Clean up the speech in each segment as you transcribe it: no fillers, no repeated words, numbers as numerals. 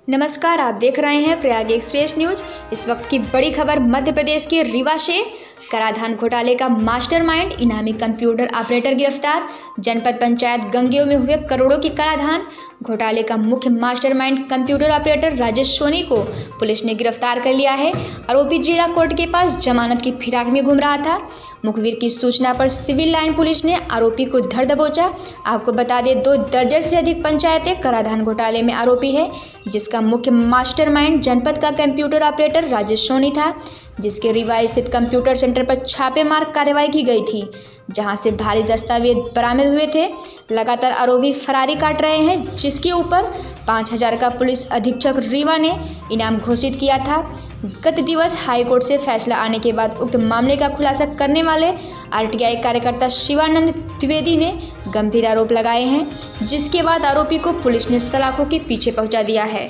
नमस्कार, आप देख रहे हैं प्रयाग एक्सप्रेस न्यूज। इस वक्त की बड़ी खबर मध्य प्रदेश के रीवा से। कराधान घोटाले का मास्टरमाइंड इनामी कंप्यूटर ऑपरेटर गिरफ्तार। जनपद पंचायत गंगेय में हुए करोड़ों की कराधान घोटाले का मुख्य mastermind computer operator Rajesh Soni को पुलिस ने गिरफ्तार कर लिया है। आरोपी जिला कोर्ट के पास जमानत की फिराक में घूम रहा था। मुखबिर की सूचना पर सिविल लाइन पुलिस ने आरोपी को धर दबोचा। आपको बता दें, 2 दर्जन से अधिक पंचायतें कराधान घोटाले में आरोपी है, जिसका मुख्य मास्टरमाइंड जनपद का कंप्यूटर ऑपरेटर राजेश सोनी था, जिसके रीवा स्थित कंप्यूटर सेंटर पर छापेमार कार्रवाई की गई थी, जहां से भारी दस्तावेज बरामद हुए थे। लगातार आरोपी फरारी काट रहे हैं, जिसके ऊपर 5000 का पुलिस अधीक्षक रीवा ने इनाम घोषित किया था। गत दिवस हाईकोर्ट से फैसला आने के बाद उक्त मामले का खुलासा करने वाले आरटीआई कार्यकर्ता शिवानंद द्विवेदी ने गंभीर आरोप लगाए हैं, जिसके बाद आरोपी को पुलिस ने सलाखों के पीछे पहुंचा दिया है।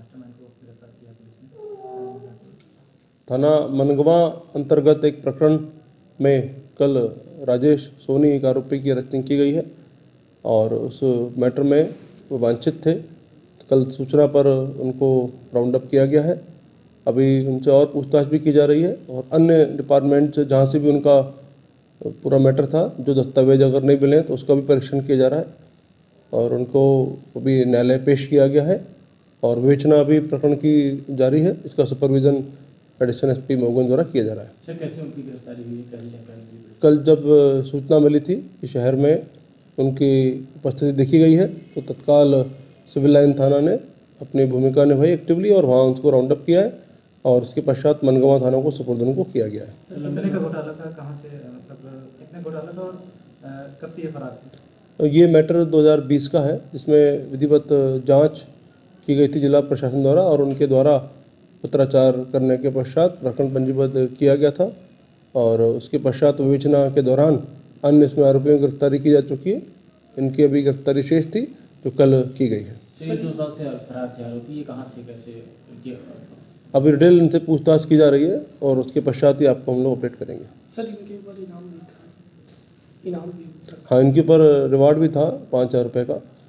थाना मनगवा अंतर्गत एक प्रकरण में कल राजेश सोनी एक आरोपी की अरेस्टिंग की गई है और उस मैटर में वो वांछित थे। कल सूचना पर उनको राउंड अप किया गया है। अभी उनसे और पूछताछ भी की जा रही है और अन्य डिपार्टमेंट से जहाँ से भी उनका पूरा मैटर था, जो दस्तावेज अगर नहीं मिले तो उसका भी परीक्षण किया जा रहा है और उनको अभी न्यायालय पेश किया गया है और विवेचना अभी प्रकरण की जारी है। इसका सुपरविजन एडिशनल एसपी मोगन द्वारा किया जा रहा है। सर, कैसे उनकी गिरफ्तारी हुई? कल जब सूचना मिली थी कि शहर में उनकी उपस्थिति देखी गई है तो तत्काल सिविल लाइन थाना ने अपनी भूमिका निभाई एक्टिवली और वहाँ उनको राउंड अप किया है और उसके पश्चात मनगवा थाना को सुपुर्द उनको किया गया है। सर, लंबे का घोटाला था, कहाँ से मतलब कितने घोटाला था और कब से ये फरार थे? ये मैटर 2020 का है, जिसमें विधिवत जांच की गई थी जिला प्रशासन द्वारा और उनके द्वारा पत्राचार करने के पश्चात प्रकरण पंजीबद्ध किया गया था और उसके पश्चात विवेचना के दौरान अन्य इसमें आरोपियों की गिरफ्तारी की जा चुकी है। इनकी अभी गिरफ्तारी शेष थी जो कल की गई है। सर, 2 साल से फरार थे आरोपी, ये कहाँ थे, कैसे? अभी डिटेल इनसे पूछताछ की जा रही है और उसके पश्चात ही आपको हम लोग अपडेट करेंगे। सर, इनके ऊपर इनाम भी था? हाँ, इनके ऊपर रिवार्ड भी था 5000 रुपये का।